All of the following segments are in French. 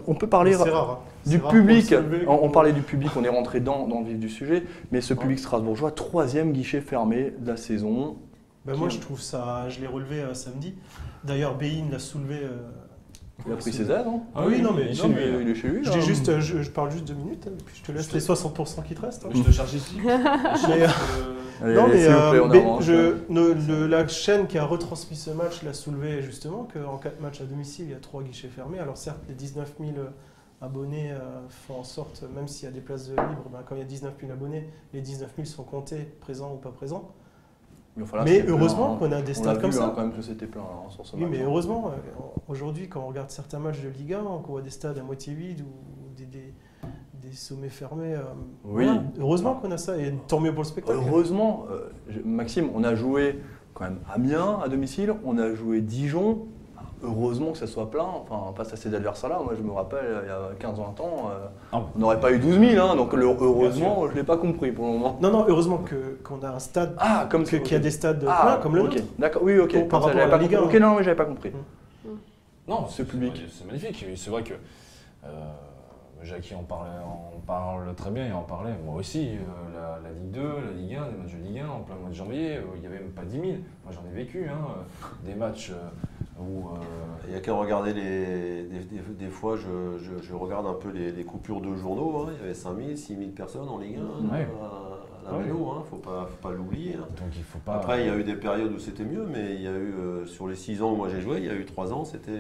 on peut parler rare, hein. du public. On parlait du public, on est rentré dans le vif du sujet, mais ce public strasbourgeois, 3e guichet fermé de la saison. Moi, je trouve ça, je l'ai relevé samedi. D'ailleurs, Bein l'a soulevé. Il a pris ses aides, non? Ah oui, non, mais il est chez lui. Je parle juste 2 minutes, hein, puis je te laisse les 60% qui te restent. Hein. Je te charge ici. La chaîne qui a retransmis ce match l'a soulevé justement qu'en 4 matchs à domicile, il y a 3 guichets fermés. Alors certes, les 19 000 abonnés font en sorte, même s'il y a des places libres, quand il y a 19 000 abonnés, les 19 000 sont comptés, présents ou pas présents. Mais heureusement qu'on a des stades comme ça. Quand même que c'était plein sur ce match. Oui, mais heureusement, aujourd'hui, quand on regarde certains matchs de Ligue 1, qu'on voit des stades à moitié vides ou des sommets fermés. Voilà. Heureusement qu'on a ça, et tant mieux pour le spectacle. Heureusement, Maxime, on a joué quand même Amiens à domicile, on a joué Dijon. Heureusement que ça soit plein, face à ces adversaires-là. Moi, je me rappelle, il y a 15 ou 20 ans, on n'aurait pas eu 12 000, hein, donc heureusement, je ne l'ai pas compris pour le moment. Non, heureusement qu'on a un stade, qu'il y a des stades pleins comme le nôtre. D'accord, oui, ok. Par rapport à la Ligue 1. Ok, non, mais j'avais pas compris. Non, ce public, c'est magnifique. C'est vrai que Jackie en parle très bien, il en parlait. Moi aussi, la Ligue 2, la Ligue 1, des matchs de Ligue 1 en plein mois de janvier, il n'y avait même pas 10 000. Moi, j'en ai vécu, des matchs où... Il n'y a qu'à regarder des fois, je regarde un peu les coupures de journaux. Il y avait 5 000, 6 000 personnes en Ligue 1 à la Méno, faut pas l'oublier. Donc il faut pas... Après, il y a eu des périodes où c'était mieux, mais il y a eu, sur les 6 ans où moi j'ai joué, il y a eu 3 ans, c'était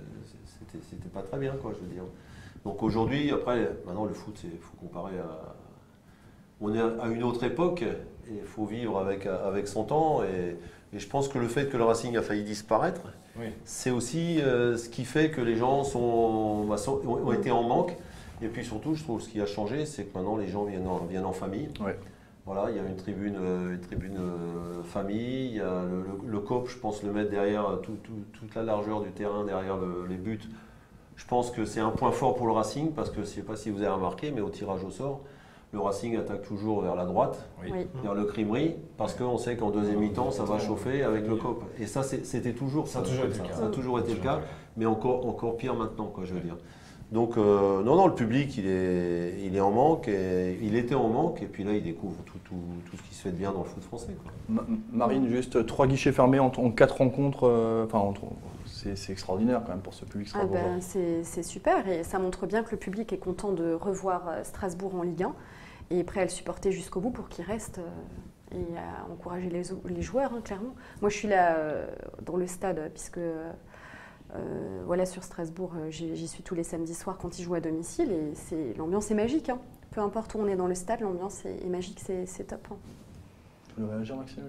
pas très bien, quoi, je veux dire. Donc aujourd'hui, maintenant le foot, il faut comparer à... On est à une autre époque et il faut vivre avec son temps. Et je pense que le fait que le Racing a failli disparaître, c'est aussi ce qui fait que les gens ont été en manque. Et puis surtout, je trouve ce qui a changé, c'est que maintenant les gens viennent en famille. Ouais. Voilà, il y a une tribune famille, il y a le COP, je pense le mettre derrière toute la largeur du terrain, derrière les buts. Je pense que c'est un point fort pour le Racing, parce que je ne sais pas si vous avez remarqué, mais au tirage au sort, le Racing attaque toujours vers la droite, vers le Crimery, parce qu'on sait qu'en deuxième mi-temps, ça va chauffer avec le COP. Et ça, c'était toujours ça. Ça a toujours été le cas, mais encore pire maintenant, quoi, je veux dire. Donc, non, le public, il est en manque, il était en manque, et puis là, il découvre tout ce qui se fait de bien dans le foot français, quoi. Marine, juste 3 guichets fermés en 4 rencontres, c'est extraordinaire quand même pour ce public strasbourgeois. C'est super, et ça montre bien que le public est content de revoir Strasbourg en Ligue 1 et est prêt à le supporter jusqu'au bout pour qu'il reste et à encourager les joueurs, clairement. Moi, je suis là dans le stade, puisque sur Strasbourg, j'y suis tous les samedis soirs quand ils jouent à domicile, et l'ambiance est magique. Peu importe où on est dans le stade, l'ambiance est magique, c'est top. Tu veux réagir, Maxime?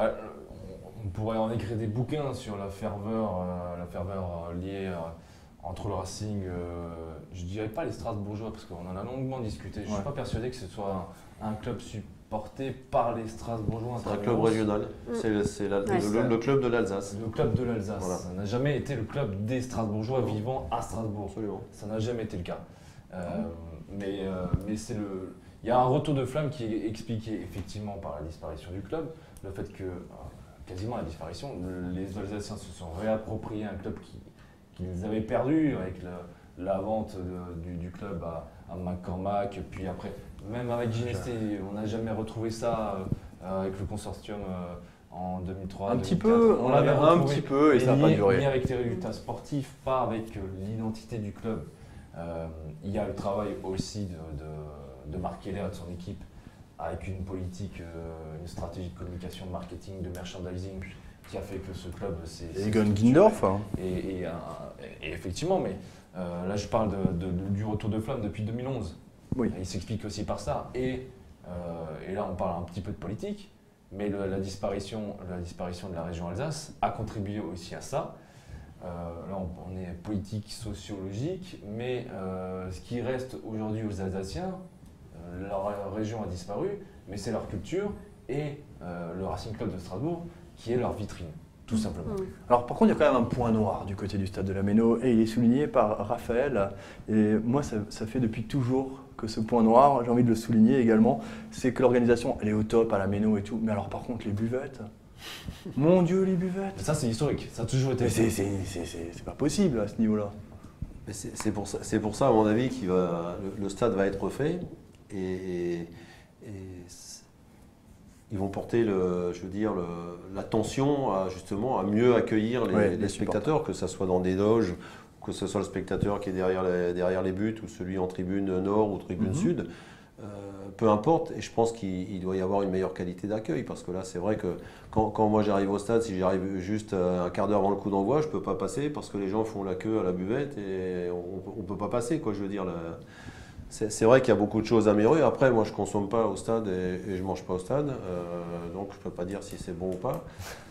On pourrait en écrire des bouquins sur la ferveur liée entre le Racing, je dirais pas les Strasbourgeois, parce qu'on en a longuement discuté. Je ne suis pas persuadé que ce soit un club supporté par les Strasbourgeois. C'est un club régional, c'est le club de l'Alsace. Le club de l'Alsace. Voilà. Ça n'a jamais été le club des Strasbourgeois vivant à Strasbourg. Absolument. Ça n'a jamais été le cas. Mais il y a un retour de flamme qui est expliqué effectivement par la disparition du club, le fait que, quasiment la disparition, les Alsaciens se sont réappropriés un club qu'ils avaient perdu avec la vente du club à McCormack, puis après, même avec Gineste, on n'a jamais retrouvé ça avec le consortium en 2003. Un 2004. petit peu, on l'avait un petit peu et ça n'a pas duré. Ni avec les résultats sportifs, pas avec l'identité du club. Il y a le travail aussi de Marc Keller et de son équipe avec une politique, une stratégie de communication, de marketing, de merchandising qui a fait que ce club s'est... Egon Gindorf. Et effectivement, mais là je parle du retour de flamme depuis 2011. Oui. Il s'explique aussi par ça. Et là on parle un petit peu de politique, mais la disparition de la région Alsace a contribué aussi à ça. Là on est politique, sociologique, mais ce qui reste aujourd'hui aux Alsaciens, leur région a disparu, mais c'est leur culture et le Racing Club de Strasbourg qui est leur vitrine, tout simplement. Alors par contre, il y a quand même un point noir du côté du stade de la Méno, et il est souligné par Raphaël. Et moi, ça fait depuis toujours que ce point noir, j'ai envie de le souligner également, c'est que l'organisation, elle est au top à la Méno et tout, mais alors par contre, les buvettes, mon Dieu, les buvettes. Ça, c'est historique, ça a toujours été. C'est pas possible à ce niveau-là. C'est pour ça, à mon avis, le stade va être refait et ils vont porter l'attention justement à mieux accueillir les spectateurs, que ce soit dans des loges, que ce soit le spectateur qui est derrière les buts ou celui en tribune nord ou tribune sud. Peu importe, et je pense qu'il doit y avoir une meilleure qualité d'accueil, parce que là c'est vrai que quand moi j'arrive au stade, si j'arrive juste un quart d'heure avant le coup d'envoi, je ne peux pas passer parce que les gens font la queue à la buvette et on ne peut pas passer, quoi, je veux dire. C'est vrai qu'il y a beaucoup de choses à améliorer. Après, moi je ne consomme pas au stade et je ne mange pas au stade, donc je ne peux pas dire si c'est bon ou pas.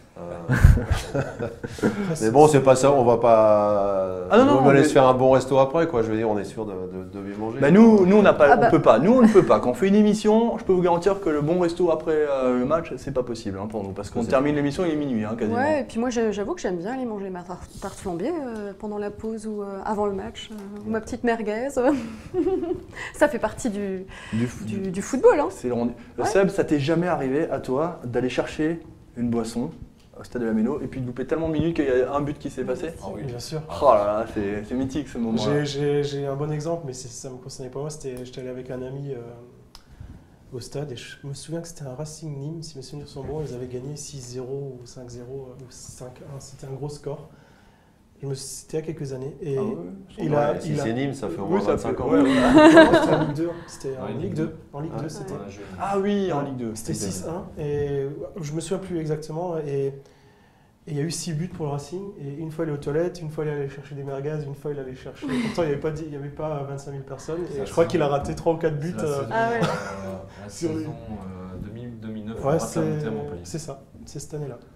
Mais bon, c'est pas ça, on va pas aller se faire un bon resto après, quoi. Je veux dire, on est sûr de bien manger. Bah nous on n'a pas, on peut pas. Nous on ne peut pas. Quand on fait une émission, je peux vous garantir que le bon resto après le match, c'est pas possible pour nous, parce qu'on termine l'émission, il est minuit quasiment. Ouais, et puis moi j'avoue que j'aime bien aller manger ma tarte flambée pendant la pause ou avant le match, ou ma petite merguez. Ça fait partie du football. Seb, ça t'est jamais arrivé à toi d'aller chercher une boisson au stade de la Méno et puis de louper tellement de minutes qu'il y a un but qui s'est passé? Ah oui, bien sûr. Oh là là, c'est mythique ce moment. J'ai un bon exemple, mais ça ne me concernait pas moi. J'étais allé avec un ami au stade et je me souviens que c'était un Racing Nîmes, si mes souvenirs sont bons, ils avaient gagné 6-0 ou 5-0 ou 5-1, c'était un gros score. C'était il y a quelques années. Et si c'est Nîmes, ça fait au moins 25 ans. Ouais, c'était en Ligue 2. C'était en Ligue 2. En Ligue 2, c'était. Ah oui, en Ligue 2. C'était 6-1. Et je me souviens plus exactement. Et il y a eu 6 buts pour le Racing. Et une fois il est aux toilettes, une fois il allait chercher des merguez, une fois il allait chercher. Pourtant, il n'y avait pas 25 000 personnes. Et je crois qu'il a raté 3 ou 4 buts. La saison 2009, ouais, c'est ça. C'est cette année-là.